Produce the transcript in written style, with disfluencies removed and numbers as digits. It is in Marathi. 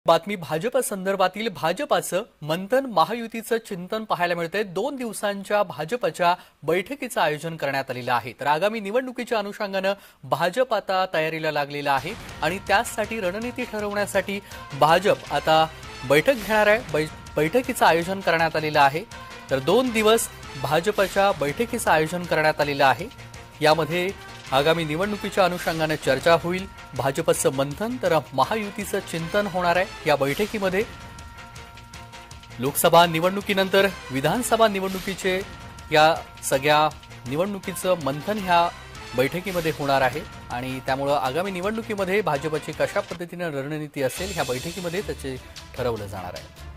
बातमी भाजप संदर्भातील भाजपाचं मंथन महायुतीचं चिंतन पाहायला मिळतंय। 2 दिवसांच्या भाजपच्या बैठकीचं आयोजन करण्यात आलेलं आहे। तर आगामी निवडणुकीच्या अनुषंगाने भाजप आता तयारीला लागलेला आहे आणि त्यासाठी रणनीती ठरवण्यासाठी भाजप आता बैठक घेणार आहे। बैठकीचं आयोजन करण्यात आलेलं आहे। तर 2 दिवस भाजपच्या बैठकीचं आयोजन करण्यात आलेलं आहे। यामध्ये आगामी निवडणुकीच्या अनुषंगाने चर्चा होईल, भाजपचं मंथन तर महायुतीचं चिंतन होणार आहे। या बैठकीमध्ये लोकसभा निवडणुकीनंतर विधानसभा निवडणुकीचे या सगळ्या निवडणुकीचं मंथन ह्या बैठकीमध्ये होणार आहे आणि त्यामुळे आगामी निवडणुकीमध्ये भाजपची कशा पद्धतीने रणनीती असेल ह्या बैठकीमध्ये त्याचे ठरवलं जाणार आहे।